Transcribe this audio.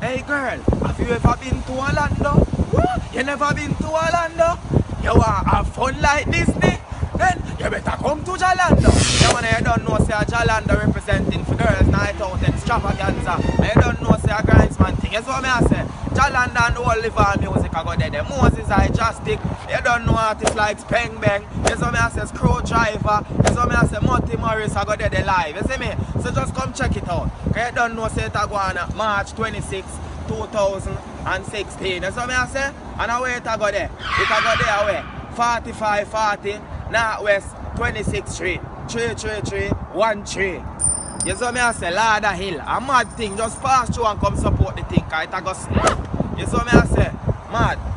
Hey girl, have you ever been to Orlando? What? You never been to Orlando? You want have fun like Disney? Then you better come to Jalando. You wanna you don't know say a Jalando representing for girls night out extravaganza. And you don't know say a grindsman thing. That's what me I say. Jalando and the whole live on music I go there. The Moses I just stick. You don't know artists like Speng Beng. That's what me I say Screwdriver. That's what me I say Monty Morris I go there live. You see me? So just come check it out. You don't know say it I go on March 26, 2016. That's what me I say. And I wait I go there. It I go there away. 4540 Northwest 26th Street 33313. You saw me I say Ladder Hill. A mad thing, just pass through and come support the thing, cause it a go snap. You saw me I say, mad.